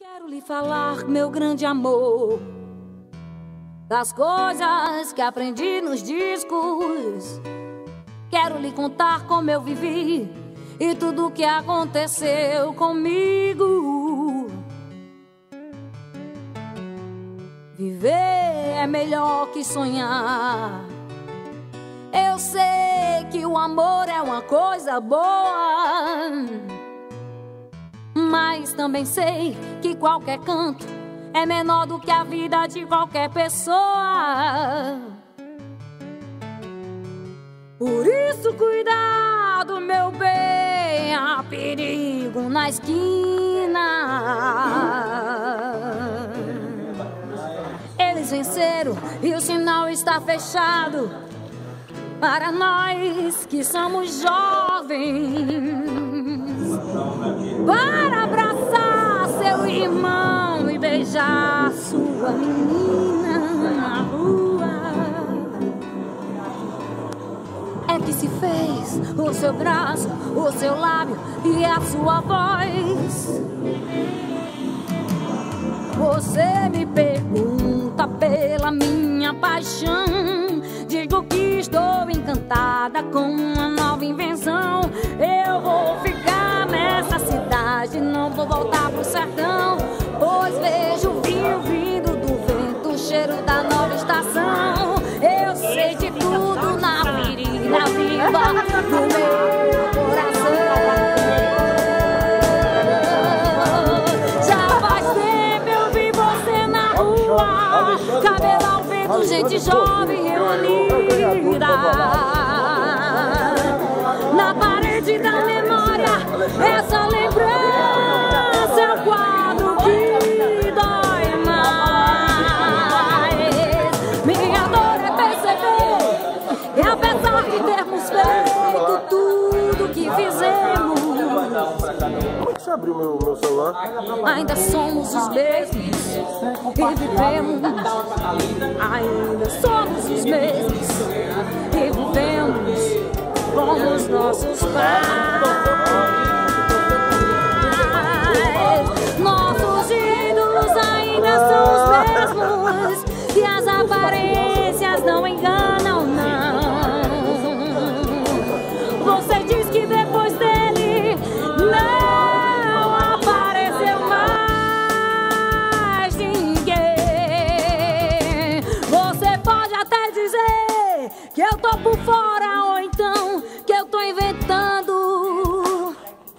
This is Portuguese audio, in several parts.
Quero lhe falar, meu grande amor, das coisas que aprendi nos discos. Quero lhe contar como eu vivi e tudo o que aconteceu comigo. Viver é melhor que sonhar. Eu sei que o amor é uma coisa boa, mas também sei que qualquer canto é menor do que a vida de qualquer pessoa. Por isso, cuidado, meu bem, há perigo na esquina. Eles venceram e o sinal está fechado para nós que somos jovens, para abraçar seu irmão e beijar sua menina na rua. É que se fez o seu braço, o seu lábio e a sua voz. Você me pergunta pela minha paixão, digo que estou encantada com uma nova invenção. Eu vou ficar nessa cidade, não vou voltar pro sertão, pois vejo o vinho vindo do vento, o cheiro da nova estação. Eu sei de tudo na ferida viva do meu coração. Já faz tempo eu vi você na rua, cabelo ao vento, gente jovem reunida. Na parede da memória, essa lembrança é o quadro que dói mais. Minha dor é perceber que apesar de termos feito tudo que fizemos, como é que você abriu meu celular? ainda somos os mesmos e vivemos. Ainda somos os mesmos e vivemos como os nossos pais. Nossos ídolos ainda são os mesmos e as aparências não enganam, não. Você diz que depois dele não apareceu mais ninguém. Você pode até dizer que eu tô por fora, ou então que eu tô inventando,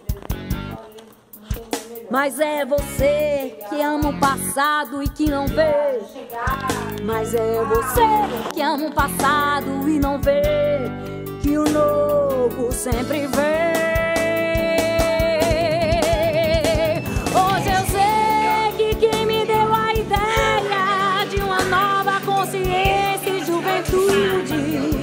mas é você que ama o passado e que não vê. Mas é você que ama o passado e não vê que o novo sempre vem. Hoje eu sei que quem me deu a ideia de uma nova consciência e juventude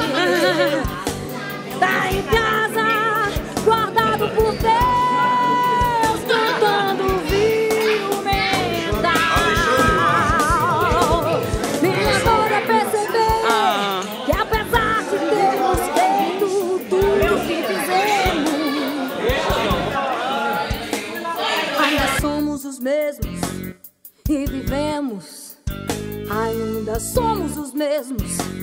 tá em casa, guardado por Deus, cantando vinho mental. Minha dor é perceber que apesar de termos feito tudo que fizemos, ainda somos os mesmos e vivemos. Ainda somos os mesmos